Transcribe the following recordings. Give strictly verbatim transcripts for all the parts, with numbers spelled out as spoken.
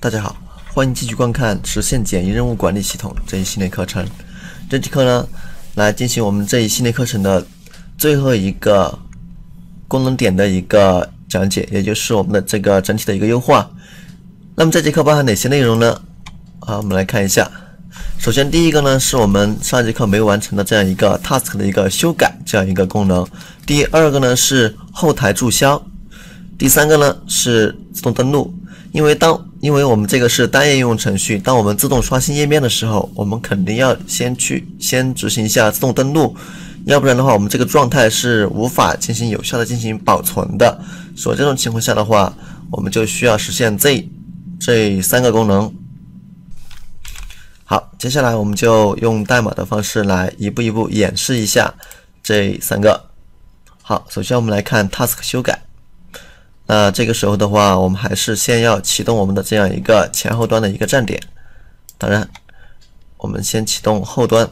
大家好，欢迎继续观看实现简易任务管理系统这一系列课程。这节课呢，来进行我们这一系列课程的最后一个功能点的一个讲解，也就是我们的这个整体的一个优化。那么这节课包含哪些内容呢？好，我们来看一下。首先第一个呢，是我们上节课没有完成的这样一个 task 的一个修改这样一个功能。第二个呢是后台注销。第三个呢是自动登录。因为当因为我们这个是单页应用程序，当我们自动刷新页面的时候，我们肯定要先去先执行一下自动登录，要不然的话我们这个状态是无法进行有效的进行保存的。所以这种情况下的话，我们就需要实现这这三个功能。好，接下来我们就用代码的方式来一步一步演示一下这三个。好，首先我们来看 task 修改。那这个时候的话，我们还是先要启动我们的这样一个前后端的一个站点。当然，我们先启动后端，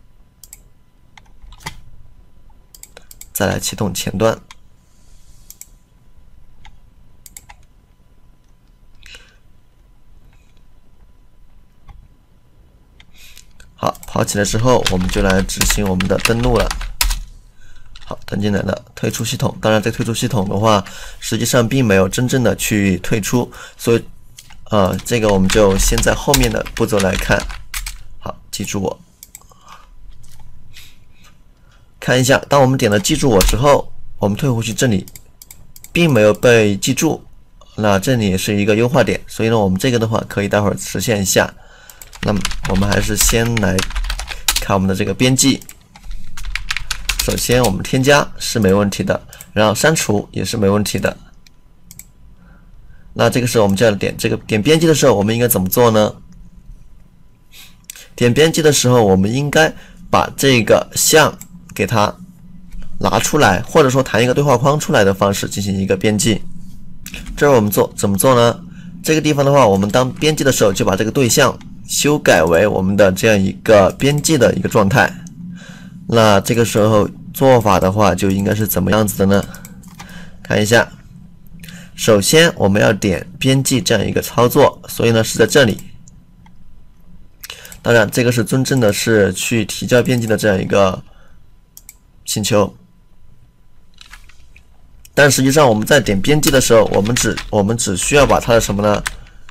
再来启动前端。好，跑起来之后，我们就来执行我们的登录了。好，登进来了，退出系统。当然，这退出系统的话，实际上并没有真正的去退出，所以，呃，这个我们就先在后面的步骤来看。好，记住我。看一下，当我们点了记住我之后，我们退回去这里，并没有被记住，那这里也是一个优化点，所以呢，我们这个的话可以待会儿实现一下。那么，我们还是先来看我们的这个编辑。首先我们添加是没问题的，然后删除也是没问题的。那这个时候我们就要点这个点编辑的时候，我们应该怎么做呢？点编辑的时候，我们应该把这个项给它拿出来，或者说弹一个对话框出来的方式进行一个编辑。这儿我们做怎么做呢？这个地方的话，我们当编辑的时候就把这个对象修改为我们的这样一个编辑的一个状态。那这个时候做法的话就应该是怎么样子的呢？看一下，首先我们要点编辑这样一个操作，所以呢是在这里。当然这个是真正的是去提交编辑的这样一个请求，但实际上我们在点编辑的时候，我们只我们只需要把它的什么呢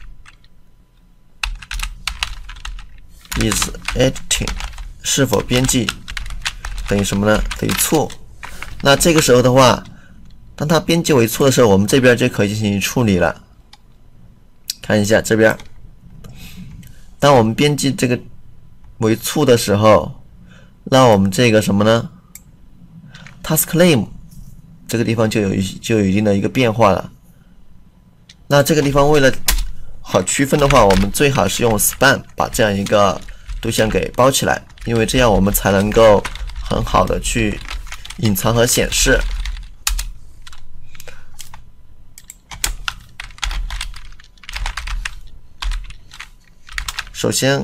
is editing 是否编辑等于什么呢？等于错。那这个时候的话，当它编辑为错的时候，我们这边就可以进行处理了。看一下这边，当我们编辑这个为错的时候，那我们这个什么呢 ？task name 这个地方就有就有一定的一个变化了。那这个地方为了好区分的话，我们最好是用 span 把这样一个对象给包起来，因为这样我们才能够很好的去隐藏和显示。首先，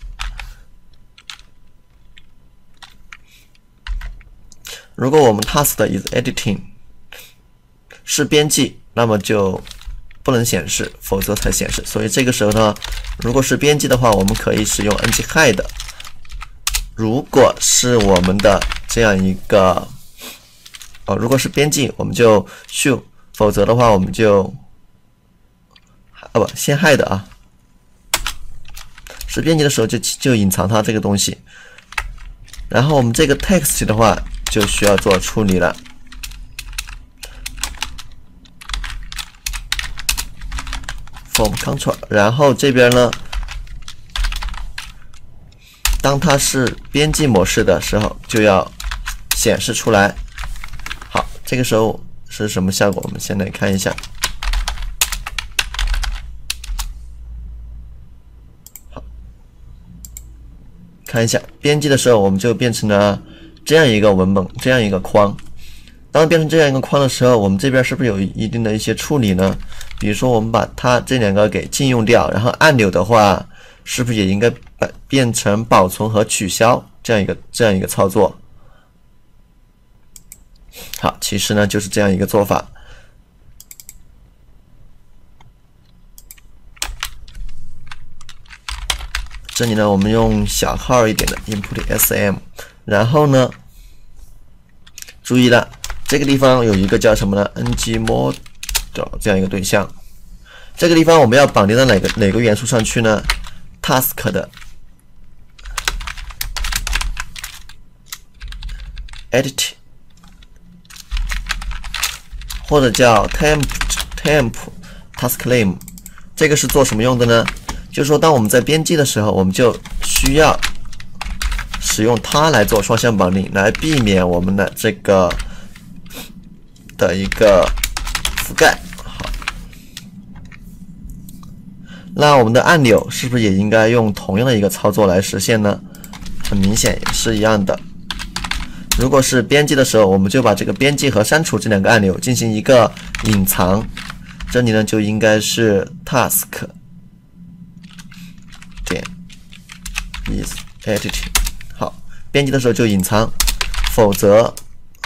如果我们 task is editing 是编辑，那么就不能显示，否则才显示。所以这个时候呢，如果是编辑的话，我们可以使用 ng-hide。如果是我们的这样一个哦，如果是编辑，我们就 show， 否则的话我们就啊不先 hide 啊，是编辑的时候就就隐藏它这个东西。然后我们这个 text 的话就需要做处理了。from control， 然后这边呢，当它是编辑模式的时候，就要显示出来。好，这个时候是什么效果？我们先来看一下。好，看一下编辑的时候，我们就变成了这样一个文本，这样一个框。当变成这样一个框的时候，我们这边是不是有一定的一些处理呢？比如说，我们把它这两个给禁用掉，然后按钮的话，是不是也应该变成保存和取消这样一个这样一个操作？好，其实呢就是这样一个做法。 这里呢，我们用小号一点的 input sm， 然后呢，注意了，这个地方有一个叫什么呢 ？ngModel 这样一个对象，这个地方我们要绑定到哪个哪个元素上去呢 ？task 的 edit， 或者叫 temp temp task name， 这个是做什么用的呢？就是说，当我们在编辑的时候，我们就需要使用它来做双向绑定，来避免我们的这个的一个覆盖。好，那我们的按钮是不是也应该用同样的一个操作来实现呢？很明显也是一样的。如果是编辑的时候，我们就把这个编辑和删除这两个按钮进行一个隐藏，这里呢就应该是 task 点 is editing。好，编辑的时候就隐藏，否则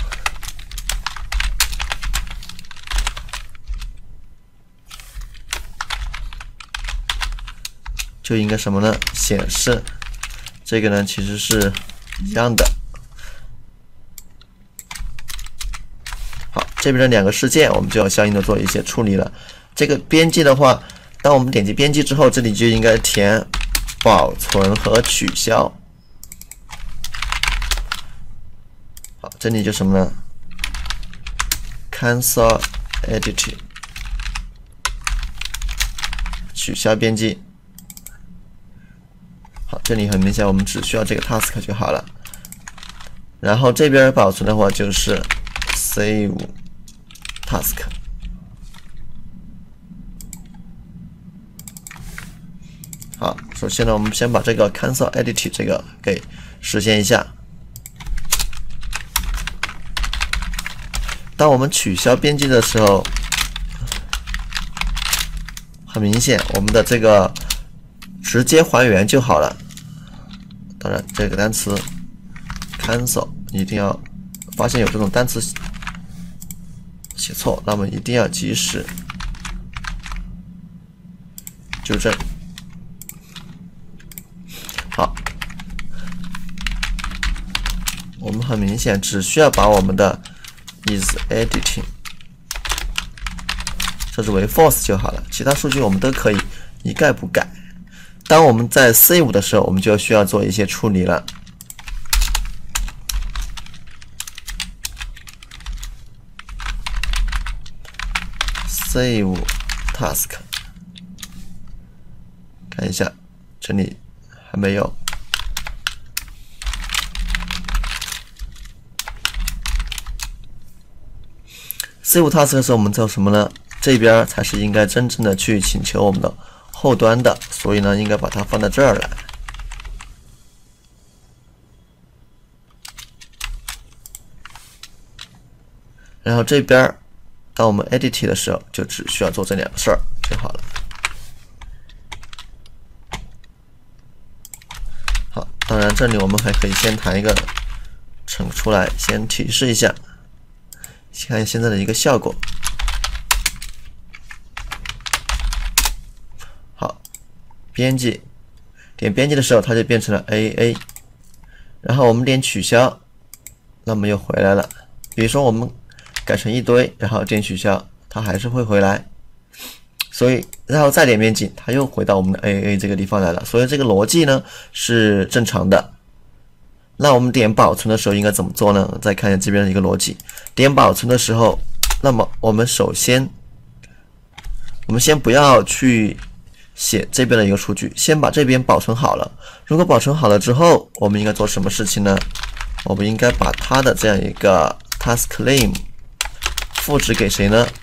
就应该什么呢？显示。这个呢其实是一样的。好，这边的两个事件我们就要相应的做一些处理了。这个编辑的话，当我们点击编辑之后，这里就应该填保存和取消。好，这里就什么呢 ？cancel edit， 取消编辑。好，这里很明显，我们只需要这个 task 就好了。然后这边保存的话就是 save task。好，首先呢，我们先把这个 cancel edit 这个给实现一下。当我们取消编辑的时候，很明显，我们的这个直接还原就好了。当然，这个单词 cancel 一定要发现有这种单词写错，那么一定要及时纠正。好，我们很明显只需要把我们的 is editing 设置为 false 就好了，其他数据我们都可以一概不改。当我们在 save 的时候，我们就需要做一些处理了。save task， 看一下，这里还没有。save task 的时候，我们做什么呢？这边才是应该真正的去请求我们的后端的，所以呢，应该把它放在这儿来。然后这边，当我们 edit 的时候，就只需要做这两个事儿就好了。好，当然这里我们还可以先弹一个程出来，先提示一下，看现在的一个效果。好，编辑，点编辑的时候，它就变成了 A A， 然后我们点取消，那么又回来了。比如说我们改成一堆，然后点取消，它还是会回来。所以，然后再点编辑，它又回到我们的 A A 这个地方来了。所以这个逻辑呢是正常的。那我们点保存的时候应该怎么做呢？再看一下这边的一个逻辑。点保存的时候，那么我们首先，我们先不要去写这边的一个数据，先把这边保存好了。如果保存好了之后，我们应该做什么事情呢？我们应该把它的这样一个 task name 复制给谁呢？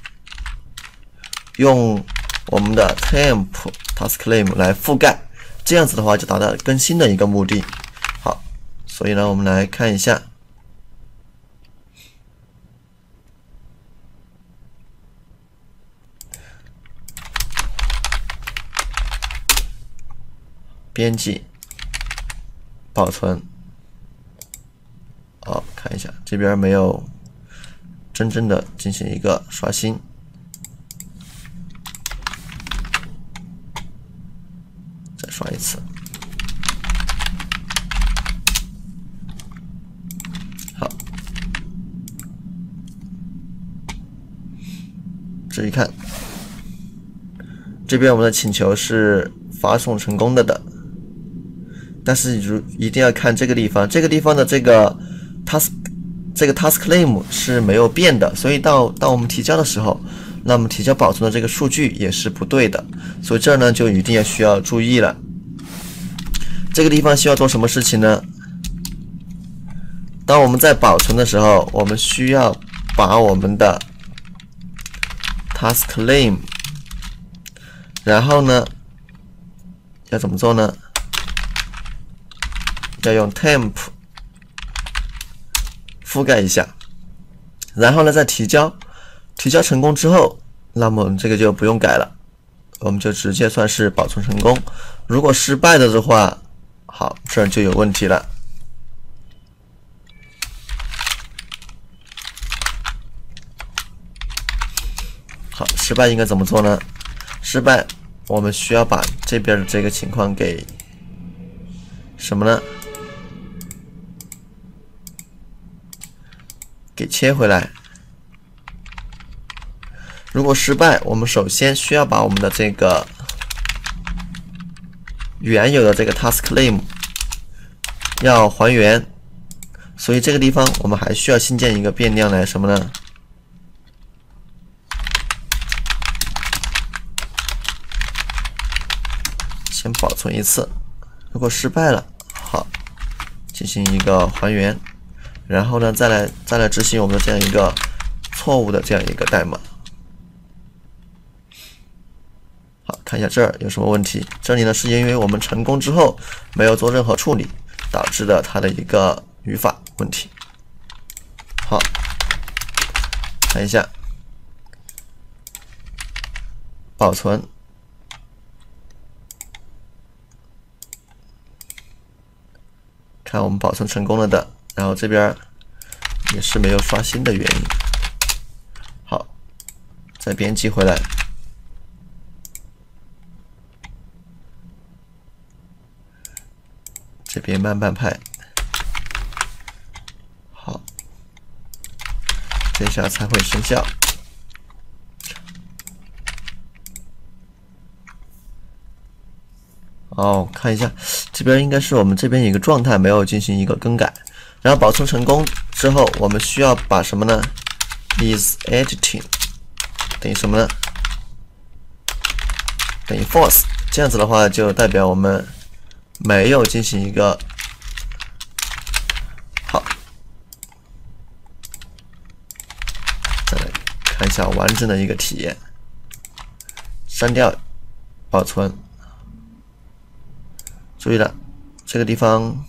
用我们的 temp task name 来覆盖，这样子的话就达到更新的一个目的。好，所以呢，我们来看一下。编辑，保存。好，看一下这边没有真正的进行一个刷新。再刷一次。 注意看，这边我们的请求是发送成功的的，但是如一定要看这个地方，这个地方的这个 task 这个 task claim 是没有变的，所以到当我们提交的时候，那么提交保存的这个数据也是不对的，所以这儿呢就一定要需要注意了。这个地方需要做什么事情呢？当我们在保存的时候，我们需要把我们的 task claim， 然后呢要怎么做呢？要用 temp 覆盖一下，然后呢再提交，提交成功之后，那么我们这个就不用改了，我们就直接算是保存成功。如果失败的的话，好，这儿就有问题了。好，失败应该怎么做呢？失败，我们需要把这边的这个情况给什么呢？给切回来。如果失败，我们首先需要把我们的这个原有的这个 task claim 要还原，所以这个地方我们还需要新建一个变量来什么呢？先保存一次，如果失败了，好，进行一个还原，然后呢再来再来执行我们的这样一个错误的这样一个代码。好，看一下这儿有什么问题。这里呢是因为我们成功之后没有做任何处理导致的它的一个语法问题。好，看一下保存，看我们保存成功了的，然后这边也是没有刷新的原因。好，再编辑回来。这边慢半拍，好，这下才会生效。哦，看一下，这边应该是我们这边有一个状态没有进行一个更改，然后保存成功之后，我们需要把什么呢 ？is editing 等于什么呢？等于 false， 这样子的话就代表我们没有进行一个好，再来看一下完整的一个体验，删掉，保存。注意了，这个地方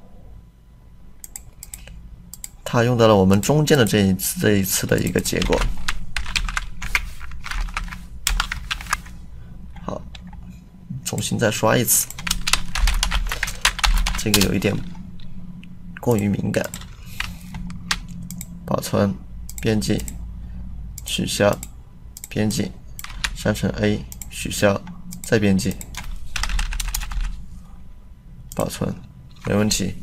它用到了我们中间的这一次这一次的一个结果。好，重新再刷一次。这个有一点过于敏感，保存，编辑，取消，编辑，删成 A， 取消，再编辑，保存，没问题。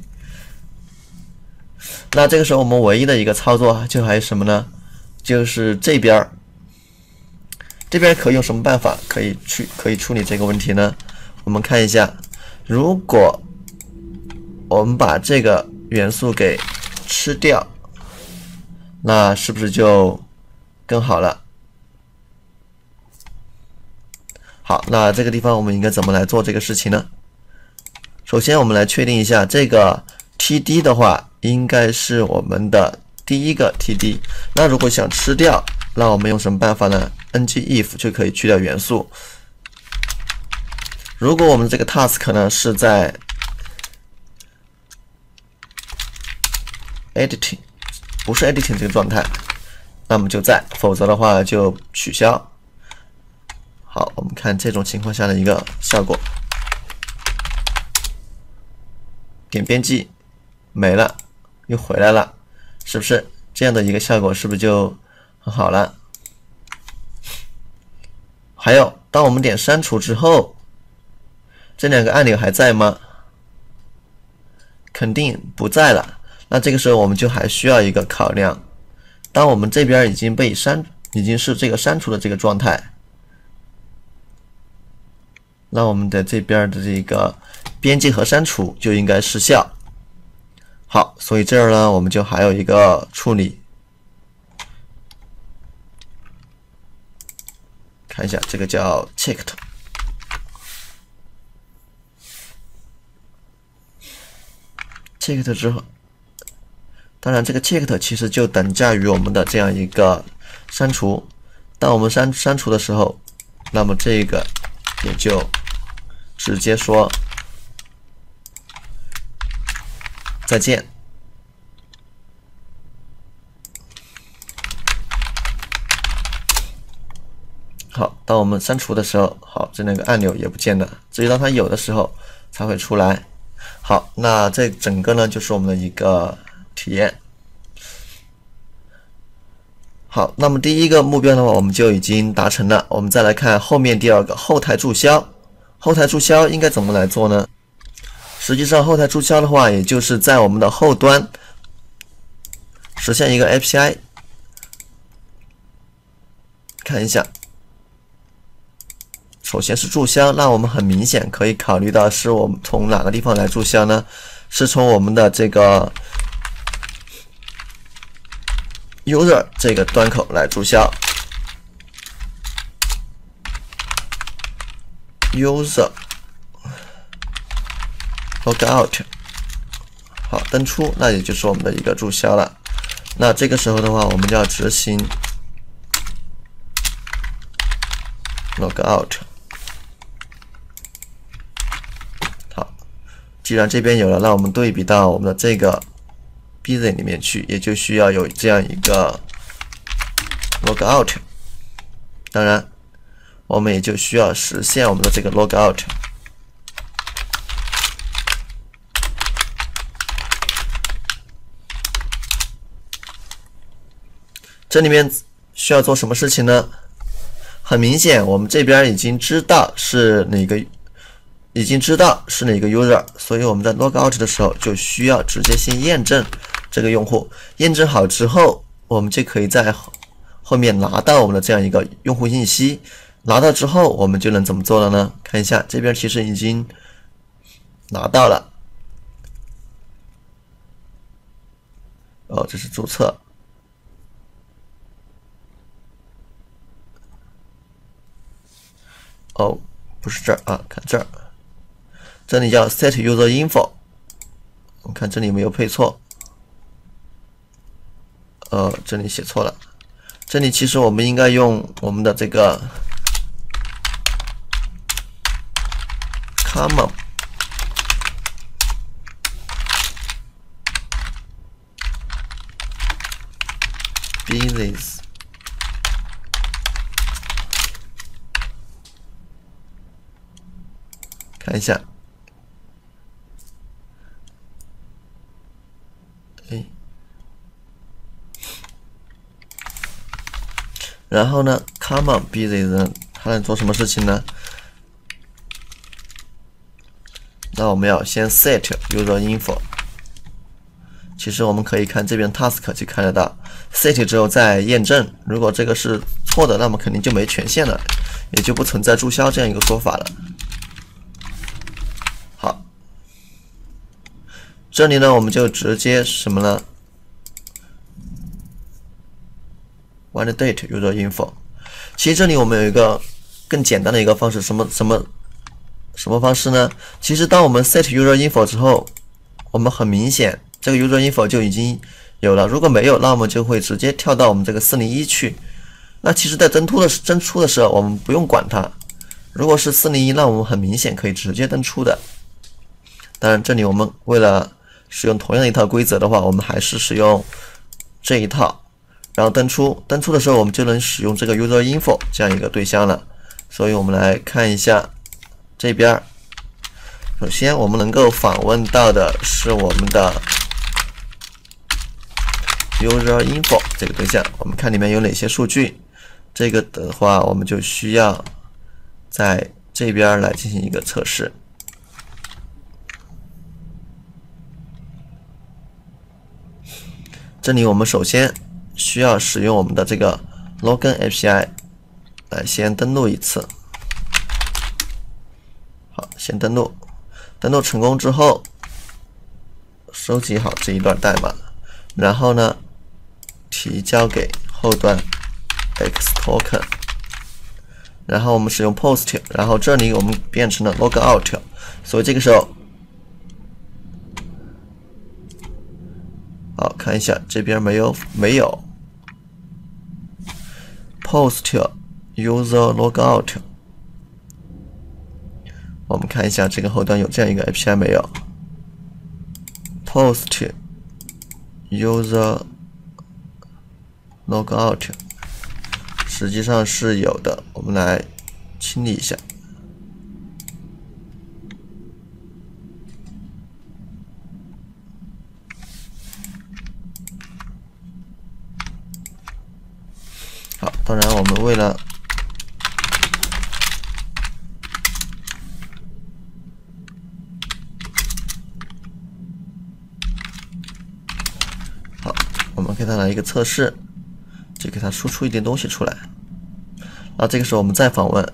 那这个时候我们唯一的一个操作就还有什么呢？就是这边这边可以用什么办法可以去可以处理这个问题呢？我们看一下，如果我们把这个元素给吃掉，那是不是就更好了？好，那这个地方我们应该怎么来做这个事情呢？首先我们来确定一下，这个 T D 的话应该是我们的第一个 T D。那如果想吃掉，那我们用什么办法呢 ？Ng if 就可以去掉元素。如果我们这个 task 呢是在 editing， 不是 editing 这个状态，那么就在，否则的话就取消。好，我们看这种情况下的一个效果，点编辑没了，又回来了，是不是这样的一个效果？是不是就很好了？还有，当我们点删除之后，这两个按钮还在吗？肯定不在了。那这个时候我们就还需要一个考量，当我们这边已经被删已经是这个删除的这个状态，那我们的这边的这个编辑和删除就应该失效。好，所以这儿呢，我们就还有一个处理，看一下这个叫 checked。checked 之后，当然这个 checked 其实就等价于我们的这样一个删除。当我们删删除的时候，那么这个也就直接说再见。好，当我们删除的时候，好，这那个按钮也不见了，只有当它有的时候才会出来。好，那这整个呢就是我们的一个体验。好，那么第一个目标的话，我们就已经达成了。我们再来看后面第二个后台注销。后台注销应该怎么来做呢？实际上，后台注销的话，也就是在我们的后端实现一个 A P I， 看一下。首先是注销，那我们很明显可以考虑到是我们从哪个地方来注销呢？是从我们的这个 user 这个端口来注销。user logout， 好，登出，那也就是我们的一个注销了。那这个时候的话，我们就要执行 logout。既然这边有了，那我们对比到我们的这个 busy 里面去，也就需要有这样一个 logout。当然，我们也就需要实现我们的这个 logout。这里面需要做什么事情呢？很明显，我们这边已经知道是哪个。已经知道是哪个 user， 所以我们在 logout 的时候就需要直接先验证这个用户。验证好之后，我们就可以在后面拿到我们的这样一个用户信息。拿到之后，我们就能怎么做了呢？看一下这边其实已经拿到了。哦，这是注册。哦，不是这儿啊，看这儿。这里叫 set user info， 我们看这里没有配错，呃，这里写错了。这里其实我们应该用我们的这个 common business 看一下。然后呢 ，common busy 呢，它能做什么事情呢？那我们要先 set user info。其实我们可以看这边 task 就看得到 ，set 之后再验证，如果这个是错的，那么肯定就没权限了，也就不存在注销这样一个说法了。好，这里呢，我们就直接什么呢？ validate user info。其实这里我们有一个更简单的一个方式，什么什么什么方式呢？其实当我们 set user info 之后，我们很明显这个 user info 就已经有了。如果没有，那我们就会直接跳到我们这个四零一去。那其实，在登出的登出的时候，我们不用管它。如果是四零一，那我们很明显可以直接登出的。当然，这里我们为了使用同样的一套规则的话，我们还是使用这一套。 然后登出，登出的时候我们就能使用这个 user info 这样一个对象了。所以我们来看一下这边。首先我们能够访问到的是我们的 user info 这个对象，我们看里面有哪些数据。这个的话，我们就需要在这边来进行一个测试。这里我们首先 需要使用我们的这个 login A P I 来先登录一次。好，先登录，登录成功之后，收集好这一段代码，然后呢，提交给后端 xToken， 然后我们使用 post， 然后这里我们变成了 logout， 所以这个时候，好，看一下这边没有没有 post user logout， 我们看一下这个后端有这样一个 A P I 没有 ？post user logout 实际上是有的，我们来清理一下。好，当然我们为了好，我们给它来一个测试，就给它输出一点东西出来。然后这个时候我们再访问，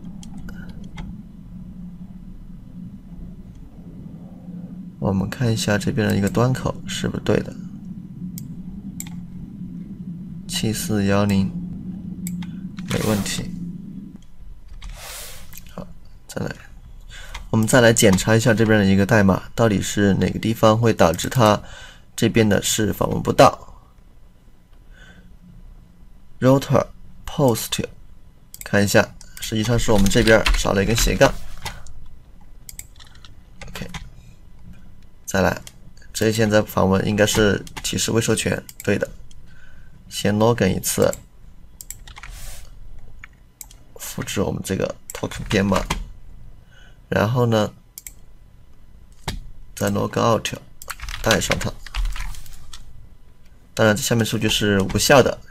我们看一下这边的一个端口是不是对的，七四一零没问题。好，再来，我们再来检查一下这边的一个代码，到底是哪个地方会导致它这边的是访问不到。router post 看一下，实际上是我们这边少了一根斜杠。OK， 再来，这现在访问应该是提示未授权，对的。先 login 一次，复制我们这个 token 编码，然后呢，再 logout 带上它。当然，这下面数据是无效的。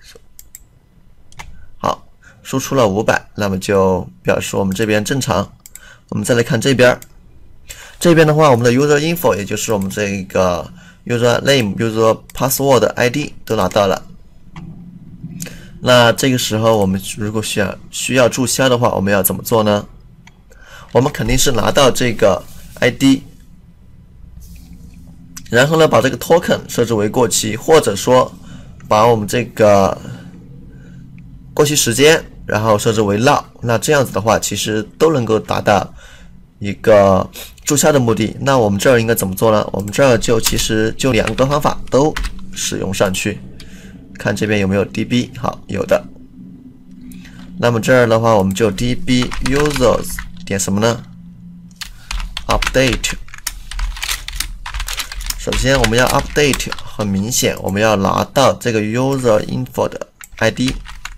好，输出了五百，那么就表示我们这边正常。我们再来看这边，这边的话，我们的 user info 也就是我们这个 user name、user password、I D 都拿到了。那这个时候，我们如果需要需要注销的话，我们要怎么做呢？我们肯定是拿到这个 I D， 然后呢，把这个 token 设置为过期，或者说把我们这个过期时间，然后设置为 now。那这样子的话，其实都能够达到一个注销的目的。那我们这儿应该怎么做呢？我们这儿就其实就两个方法都使用上去。看这边有没有 D B， 好，有的。那么这儿的话，我们就 D B users 点什么呢 ？update。首先我们要 update， 很明显，我们要拿到这个 user info 的 I D。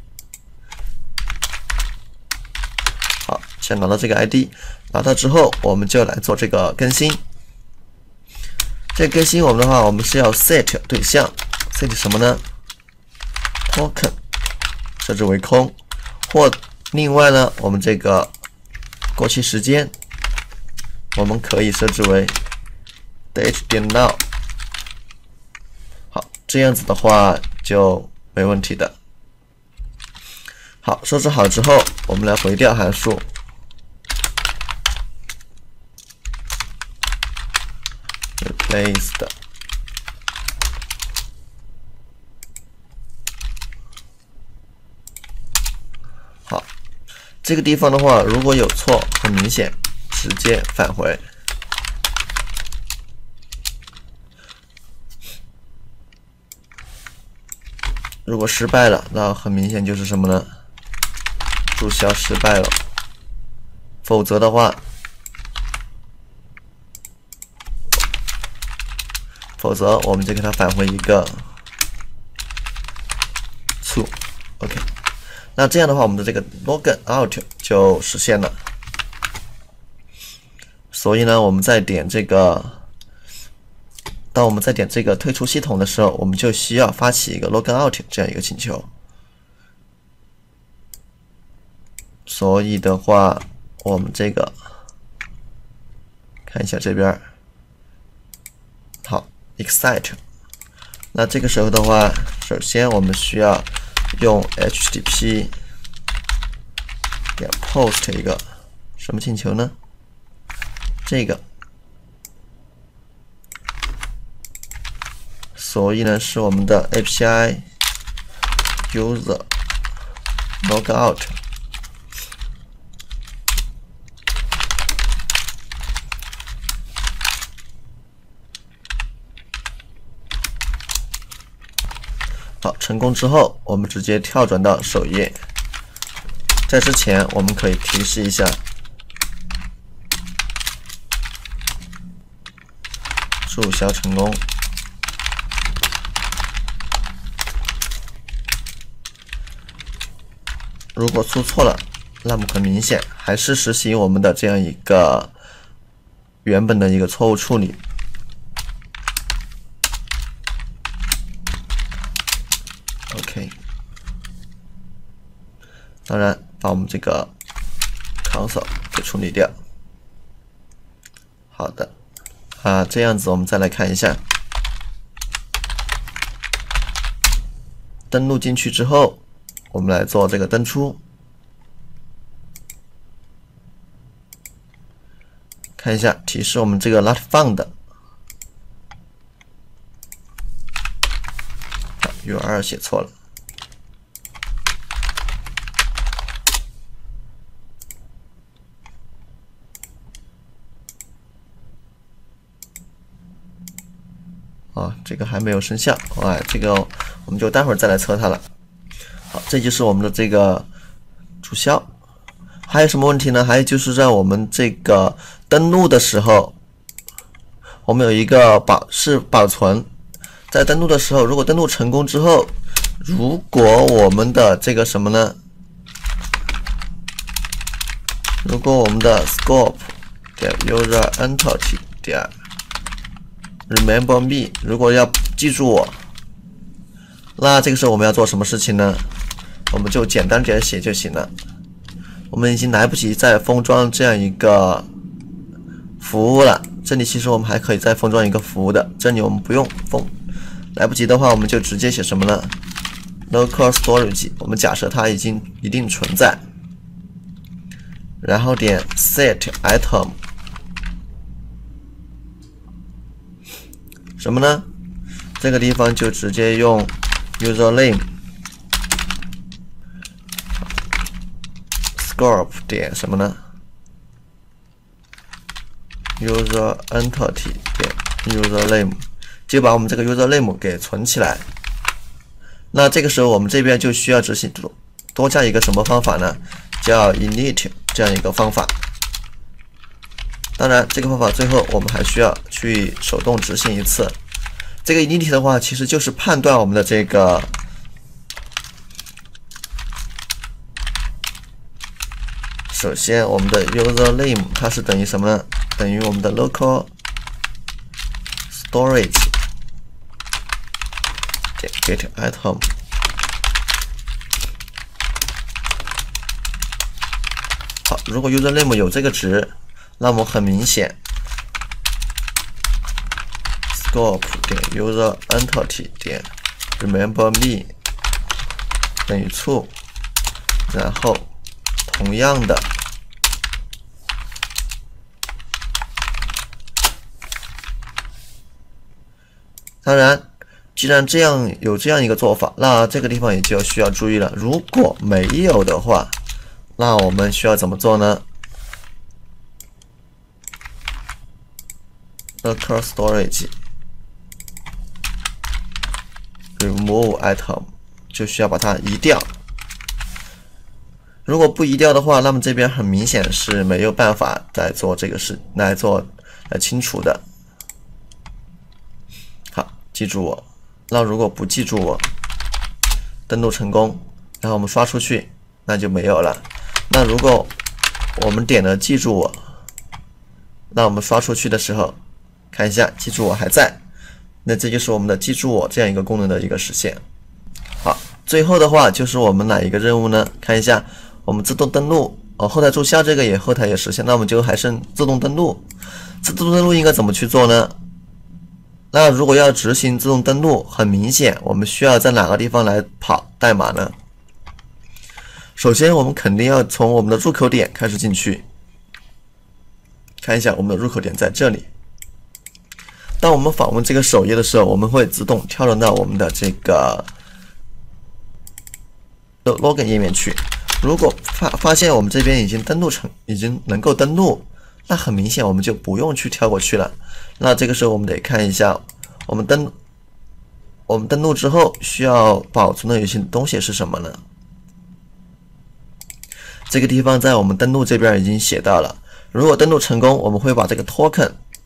好，先拿到这个 I D， 拿到之后，我们就来做这个更新。这个更新我们的话，我们是要 set 对象 ，set 什么呢？ token 设置为空，或另外呢，我们这个过期时间，我们可以设置为 date 点 now。好，这样子的话就没问题的。好，设置好之后，我们来回调函数。replaced。好，这个地方的话，如果有错，很明显，直接返回。如果失败了，那很明显就是什么呢？注销失败了。否则的话，否则我们就给它返回一个 true。OK。那这样的话，我们的这个 login out 就实现了。所以呢，我们在点这个，当我们在点这个退出系统的时候，我们就需要发起一个 login out 这样一个请求。所以的话，我们这个看一下这边，好 excite。那这个时候的话，首先我们需要用 H T T P 点 post 一个什么请求呢？这个，所以呢是我们的 A P I user logout。好，成功之后，我们直接跳转到首页。在之前，我们可以提示一下，注销成功。如果出错了，那么很明显还是实行我们的这样一个原本的一个错误处理。OK， 当然把我们这个 console 给处理掉。好的，啊，这样子我们再来看一下，登录进去之后，我们来做这个登出，看一下提示我们这个 not found。U R L 写错了。啊，这个还没有生效，哎，这个我们就待会儿再来测它了。好，这就是我们的这个注销。还有什么问题呢？还有就是在我们这个登录的时候，我们有一个保是保存。在登录的时候，如果登录成功之后，如果我们的这个什么呢？如果我们的 scope 点 user entity 点 remember me 如果要记住我，那这个时候我们要做什么事情呢？我们就简单点写就行了。我们已经来不及再封装这样一个服务了，这里其实我们还可以再封装一个服务的，这里我们不用封。来不及的话，我们就直接写什么呢 ？local storage， 我们假设它已经一定存在，然后点 set item， 什么呢？这个地方就直接用 user name scope 点什么呢 ？user entity 点 user name。就把我们这个 user name 给存起来。那这个时候我们这边就需要执行多加一个什么方法呢？叫 init 这样一个方法。当然，这个方法最后我们还需要去手动执行一次。这个 init 的话，其实就是判断我们的这个首先我们的 user name 它是等于什么呢？等于我们的 local storage。get item， 好，如果 user name 有这个值，那么很明显 ，scope 点 user entity 点 remember me 等于 true， 然后同样的，当然。既然这样有这样一个做法，那这个地方也就需要注意了。如果没有的话，那我们需要怎么做呢 ？local storage remove item 就需要把它移掉。如果不移掉的话，那么这边很明显是没有办法来做这个事来做来清除的。好，记住我。那如果不记住我，登录成功，然后我们刷出去，那就没有了。那如果我们点了记住我，那我们刷出去的时候，看一下记住我还在，那这就是我们的记住我这样一个功能的一个实现。好，最后的话就是我们哪一个任务呢？看一下我们自动登录，哦，后台注销这个也后台也实现，那我们就还剩自动登录。自动登录应该怎么去做呢？那如果要执行自动登录，很明显我们需要在哪个地方来跑代码呢？ 首先我们肯定要从我们的入口点开始进去，看一下我们的入口点在这里。当我们访问这个首页的时候，我们会自动跳转到我们的这个 login 页面去。如果发发现我们这边已经登录成，已经能够登录，那很明显我们就不用去跳过去了。那这个时候我们得看一下，我们登我们登录之后需要保存的有些东西是什么呢？这个地方在我们登录这边已经写到了。如果登录成功，我们会把这个 token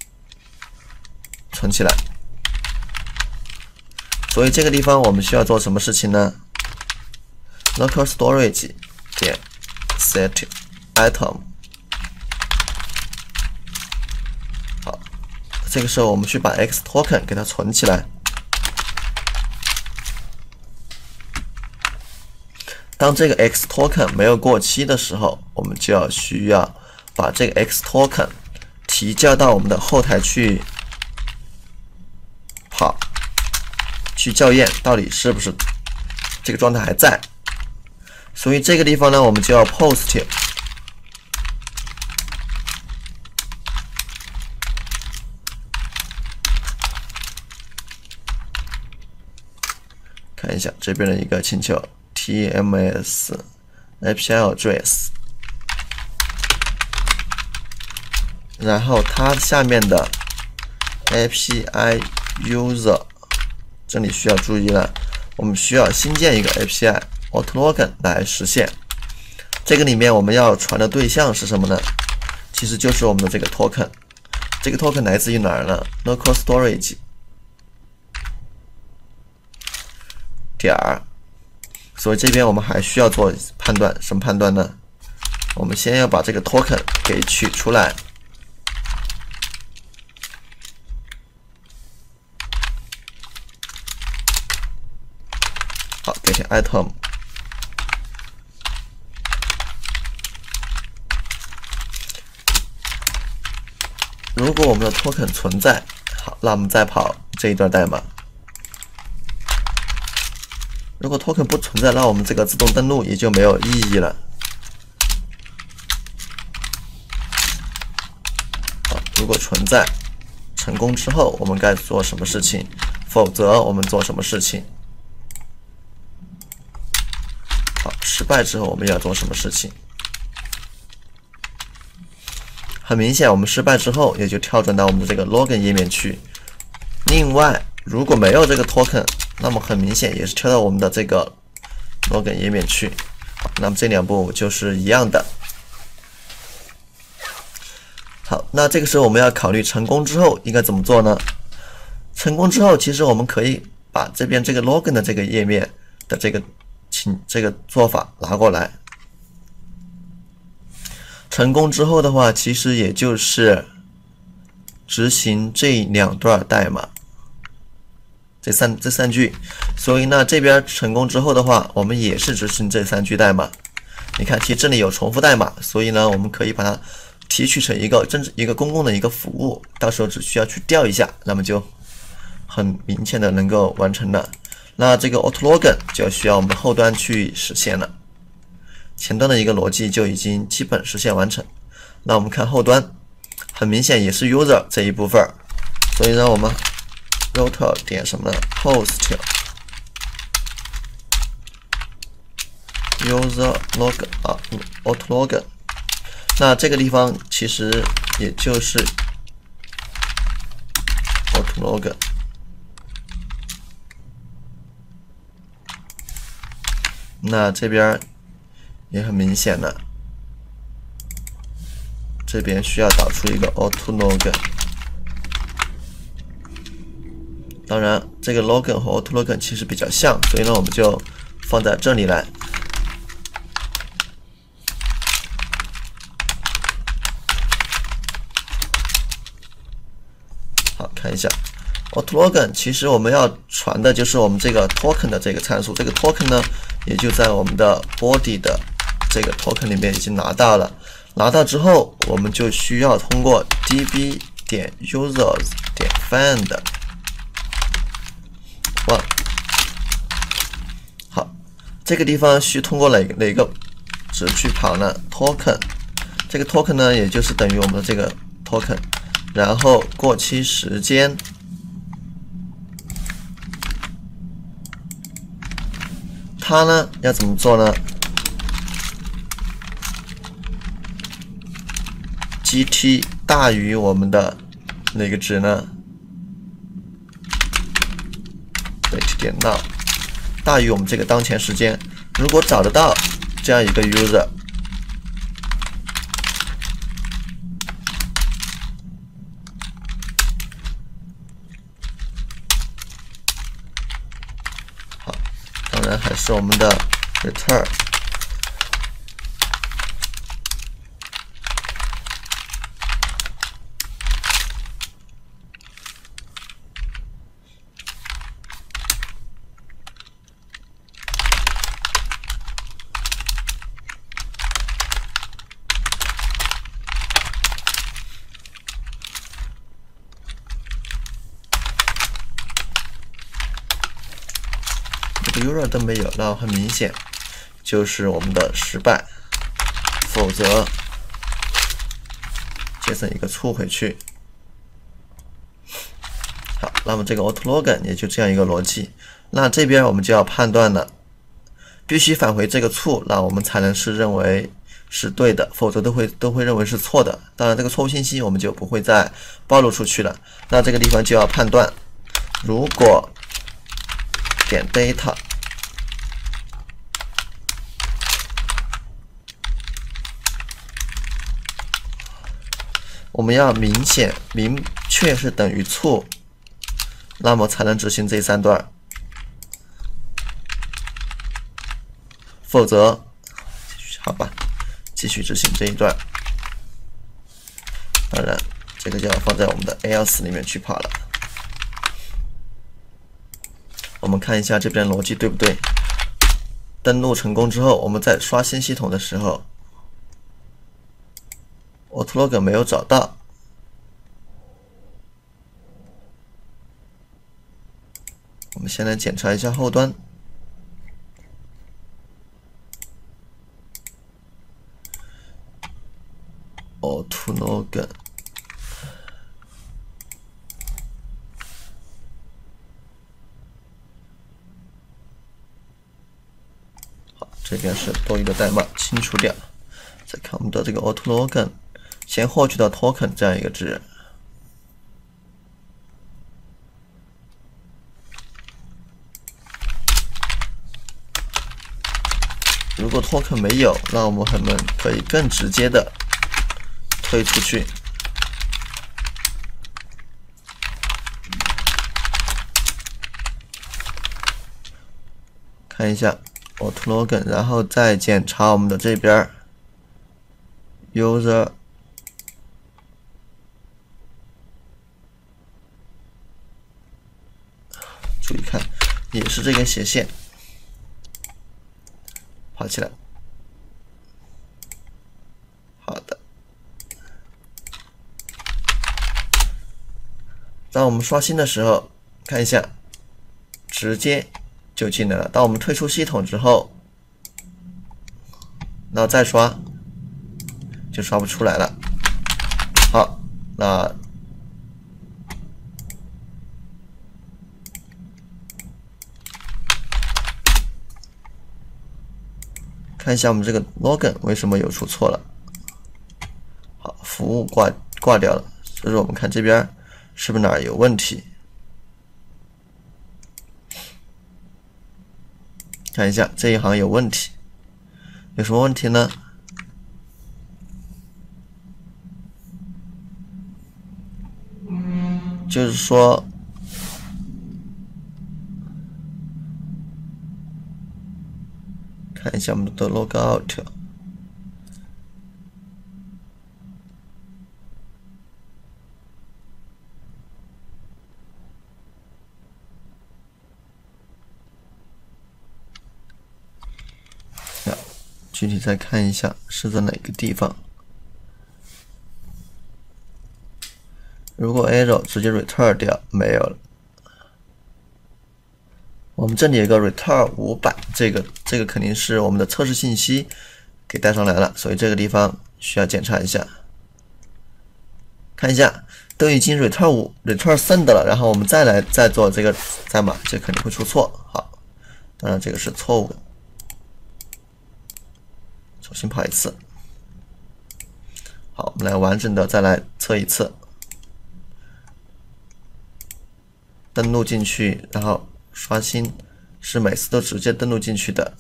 存起来。所以这个地方我们需要做什么事情呢 ？local storage 点 set item。好，这个时候我们去把 x token 给它存起来。当这个 x token 没有过期的时候，我们就要需要把这个 x token 提交到我们的后台去跑，去校验到底是不是这个状态还在。所以这个地方呢，我们就要 post 看一下这边的一个请求 tms A P I address， 然后它下面的 A P I user， 这里需要注意了，我们需要新建一个 A P I AutoLogin 来实现。这个里面我们要传的对象是什么呢？其实就是我们的这个 token。这个 token 来自于哪儿呢 ？local storage 点儿。所以这边我们还需要做判断，什么判断呢？我们先要把这个 token 给取出来。好，给些 item。如果我们的 token 存在，好，那我们再跑这一段代码。如果 token 不存在，那我们这个自动登录也就没有意义了。好，如果存在，成功之后我们该做什么事情？否则我们做什么事情？好，失败之后我们要做什么事情？很明显，我们失败之后也就跳转到我们的这个 login 页面去。另外，如果没有这个 token， 那么很明显也是跳到我们的这个 login 页面去。好，那么这两步就是一样的。好，那这个时候我们要考虑成功之后应该怎么做呢？成功之后，其实我们可以把这边这个 login 的这个页面的这个请这个做法拿过来。成功之后的话，其实也就是执行这两段代码，这三这三句。所以呢，这边成功之后的话，我们也是执行这三句代码。你看，其实这里有重复代码，所以呢，我们可以把它提取成一个真一个公共的一个服务，到时候只需要去调一下，那么就很明显的能够完成了。那这个 AutoLogin 就需要我们后端去实现了。前端的一个逻辑就已经基本实现完成。那我们看后端，很明显也是 user 这一部分，所以呢，我们 router 点什么呢 ？host user login 啊 ，AutoLogin。那这个地方其实也就是 AutoLogin。那这边也很明显了，这边需要导出一个 AutoLogin。当然，这个 login 和 AutoLogin 其实比较像，所以呢，我们就放在这里来。好，看一下 AutoLogin， 其实我们要传的就是我们这个 token 的这个参数。这个 token 呢，也就在我们的 body 的这个 token 里面已经拿到了。拿到之后，我们就需要通过 db 点 users 点 find one。好，这个地方需通过哪哪个值去跑呢 token， 这个 token 呢也就是等于我们的这个 token， 然后过期时间，它呢要怎么做呢 ？gt 大于我们的哪个值呢 ？wait 点 now 大于我们这个当前时间。如果找得到这样一个 user， 好，当然还是我们的 return。user 都没有，那很明显就是我们的失败，否则 JSON 一个错回去。好，那么这个 autologin 也就这样一个逻辑。那这边我们就要判断了，必须返回这个错，那我们才能是认为是对的，否则都会都会认为是错的。当然，这个错误信息我们就不会再暴露出去了。那这个地方就要判断，如果点 data。我们要明显明确是等于错，那么才能执行这三段，否则，好吧，继续执行这一段。当然，这个就要放在我们的 else 里面去跑了。我们看一下这边逻辑对不对？登录成功之后，我们在刷新系统的时候。autologin 没有找到，我们先来检查一下后端。autologin 好，这边是多余的代码，清除掉。再看我们的这个 autologin。先获取到 token 这样一个值，如果 token 没有，那我们可能可以更直接的推出去。看一下 autologin， 然后再检查我们的这边 user。注意看，也是这根斜线跑起来。好的，当我们刷新的时候，看一下，直接就进来了。当我们退出系统之后，然后再刷，就刷不出来了。好，那。看一下我们这个 login 为什么有出错了？好，服务挂挂掉了，所以说我们看这边是不是哪儿有问题？看一下这一行有问题，有什么问题呢？就是说。看一下我们的 logout， 具体再看一下是在哪个地方。如果 error 直接 return 掉，没有了。我们这里有个 return 五百，这个这个肯定是我们的测试信息给带上来了，所以这个地方需要检查一下，看一下都已经 return 五 return send 了，然后我们再来再做这个代码，这肯定会出错。好，当然这个是错误的，重新跑一次。好，我们来完整的再来测一次，登录进去，然后刷新，是每次都直接登录进去的。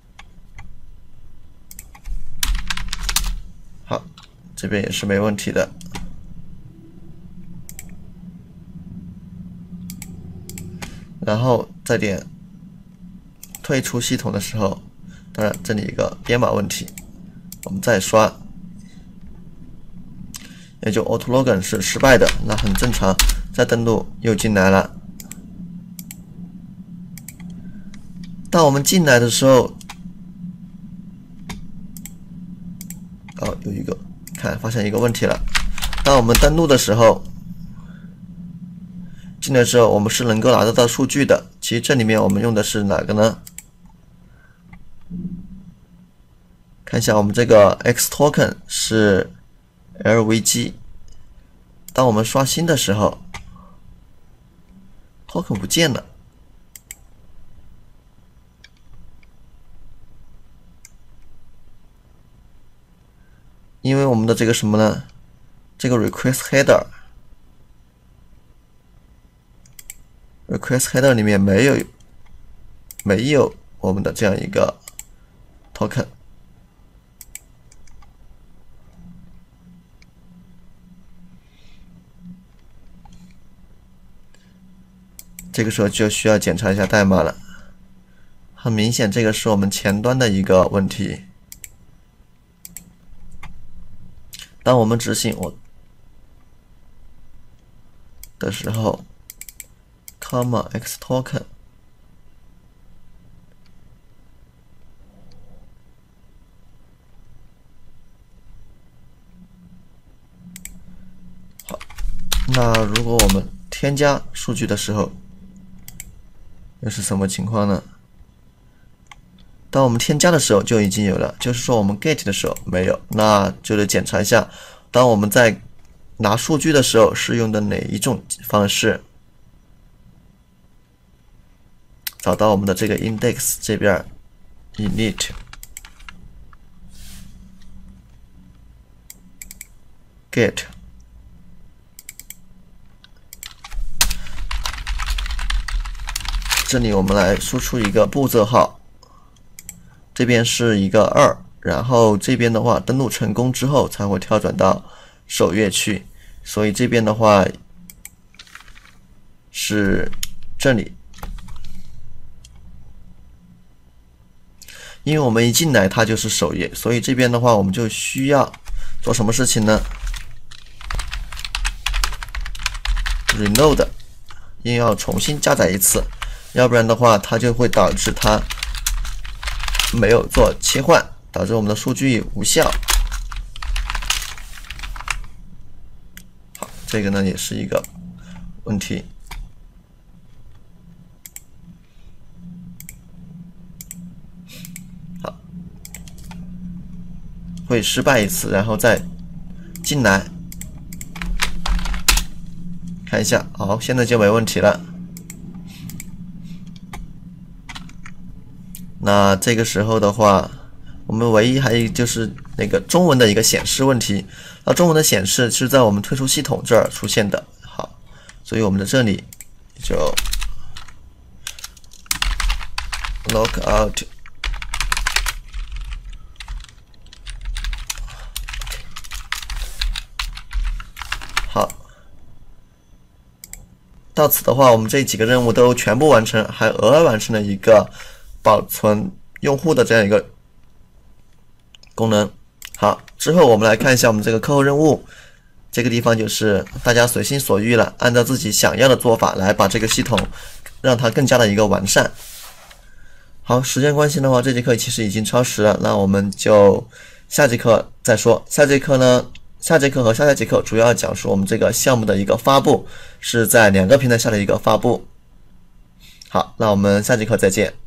好，这边也是没问题的。然后再点退出系统的时候，当然这里一个编码问题，我们再刷。也就 auto login 是失败的，那很正常。再登录又进来了。当我们进来的时候，哦，有一个看发现一个问题了。当我们登录的时候，进来之后我们是能够拿得到数据的。其实这里面我们用的是哪个呢？看一下我们这个 X token 是 L V G， 当我们刷新的时候 ，token 不见了，因为我们的这个什么呢？这个 request header，request header 里面没有没有我们的这样一个 token。这个时候就需要检查一下代码了，很明显这个是我们前端的一个问题。当我们执行我的时候 ，comma x token， 好，那如果我们添加数据的时候，又是什么情况呢？当我们添加的时候就已经有了，就是说我们 get 的时候没有，那就得检查一下，当我们在拿数据的时候是用的哪一种方式。找到我们的这个 index 这边 init get， 这里我们来输出一个步骤号，这边是一个二，然后这边的话登录成功之后才会跳转到首页去，所以这边的话是这里。因为我们一进来它就是首页，所以这边的话我们就需要做什么事情呢 ？reload， 因为要重新加载一次，要不然的话它就会导致它没有做切换，导致我们的数据无效。好，这个呢也是一个问题。好，会失败一次，然后再进来看一下。好，现在就没问题了。那这个时候的话，我们唯一还有就是那个中文的一个显示问题。那中文的显示是在我们退出系统这儿出现的。好，所以我们在这里就 log out。好，到此的话，我们这几个任务都全部完成，还额外完成了一个保存用户的这样一个功能。好，之后我们来看一下我们这个课后任务，这个地方就是大家随心所欲了，按照自己想要的做法来把这个系统让它更加的一个完善。好，时间关系的话，这节课其实已经超时了，那我们就下节课再说。下节课呢，下节课和下下节课主要讲述我们这个项目的一个发布，是在两个平台下的一个发布。好，那我们下节课再见。